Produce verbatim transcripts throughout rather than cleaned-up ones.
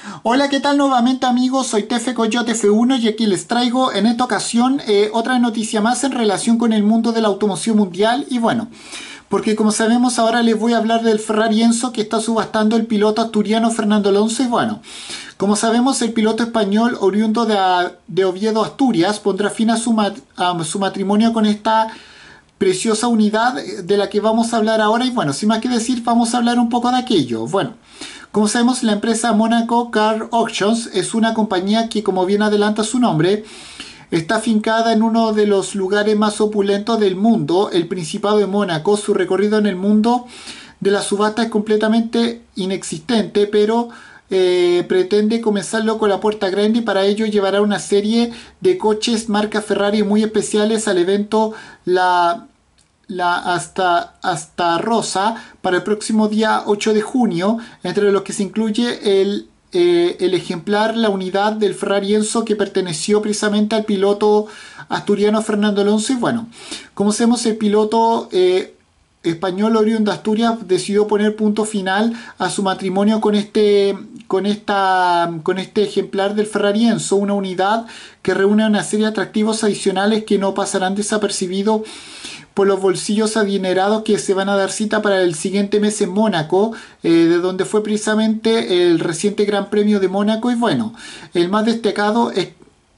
Hola, ¿qué tal nuevamente amigos? Soy Tefe Coyote F uno y aquí les traigo en esta ocasión eh, otra noticia más en relación con el mundo de la automoción mundial y bueno, porque como sabemos ahora les voy a hablar del Ferrari Enzo que está subastando el piloto asturiano Fernando Alonso y bueno, como sabemos el piloto español oriundo de, de Oviedo, Asturias, pondrá fin a su, mat a su matrimonio con esta preciosa unidad de la que vamos a hablar ahora y bueno, sin más que decir vamos a hablar un poco de aquello. Bueno, como sabemos, la empresa Monaco Car Auctions es una compañía que, como bien adelanta su nombre, está afincada en uno de los lugares más opulentos del mundo, el Principado de Mónaco. Su recorrido en el mundo de la subasta es completamente inexistente, pero eh, pretende comenzarlo con la puerta grande y para ello llevará una serie de coches marca Ferrari muy especiales al evento La la hasta, hasta Rosa para el próximo día ocho de junio, entre los que se incluye el, eh, el ejemplar, la unidad del Ferrari Enzo que perteneció precisamente al piloto asturiano Fernando Alonso. Y bueno, como sabemos, el piloto eh, español oriundo de Asturias decidió poner punto final a su matrimonio con este, con esta, con este ejemplar del Ferrari Enzo, una unidad que reúne una serie de atractivos adicionales que no pasarán desapercibidos por los bolsillos adinerados que se van a dar cita para el siguiente mes en Mónaco, eh, de donde fue precisamente el reciente Gran Premio de Mónaco. Y bueno, el más destacado es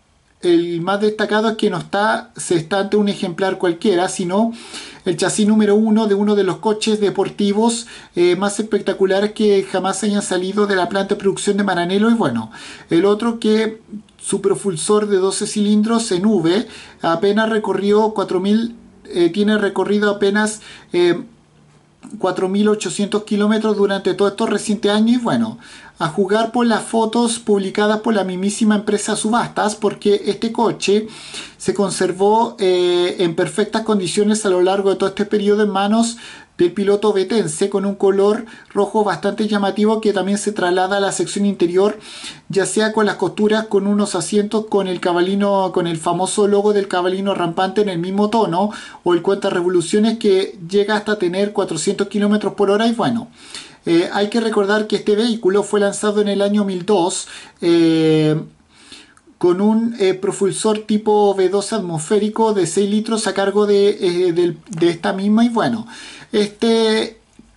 el más destacado es que no está se está ante un ejemplar cualquiera, sino el chasis número uno de uno de los coches deportivos eh, más espectaculares que jamás hayan salido de la planta de producción de Maranello. Y bueno, el otro que su propulsor de doce cilindros en V apenas recorrió cuatro mil Eh, tiene recorrido apenas eh, cuatro mil ochocientos kilómetros durante todos estos recientes años y bueno, a jugar por las fotos publicadas por la mismísima empresa Subastas, porque este coche se conservó eh, en perfectas condiciones a lo largo de todo este periodo en manos del piloto vetense, con un color rojo bastante llamativo que también se traslada a la sección interior, ya sea con las costuras, con unos asientos con el cabalino, con el famoso logo del cabalino rampante en el mismo tono, o el cuenta revoluciones que llega hasta tener cuatrocientos kilómetros por hora. Y bueno, eh, hay que recordar que este vehículo fue lanzado en el año mil dos eh, con un eh, propulsor tipo V dos atmosférico de seis litros a cargo de, eh, de, de esta misma. Y bueno, este,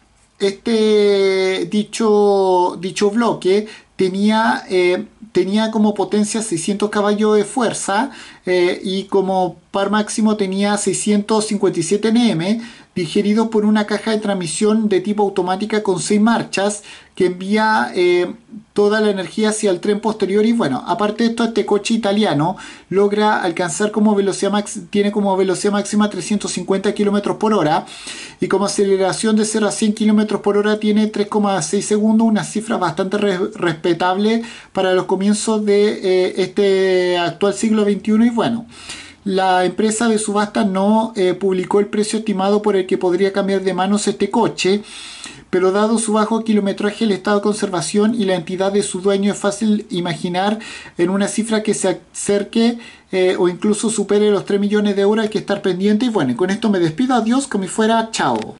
este dicho, dicho bloque tenía, eh, tenía como potencia seiscientos caballos de fuerza eh, y como par máximo tenía seiscientos cincuenta y siete newton metros, digerido por una caja de transmisión de tipo automática con seis marchas que envía eh, toda la energía hacia el tren posterior. Y bueno, aparte de esto, este coche italiano logra alcanzar como velocidad max, tiene como velocidad máxima trescientos cincuenta kilómetros por hora y como aceleración de cero a cien kilómetros por hora tiene tres coma seis segundos, una cifra bastante re respetable para los comienzos de eh, este actual siglo veintiuno. Y bueno, la empresa de subasta no eh, publicó el precio estimado por el que podría cambiar de manos este coche, pero dado su bajo kilometraje, el estado de conservación y la entidad de su dueño, es fácil imaginar en una cifra que se acerque eh, o incluso supere los tres millones de euros. Hay que estar pendiente. Y bueno, con esto me despido. Adiós, como si fuera chao.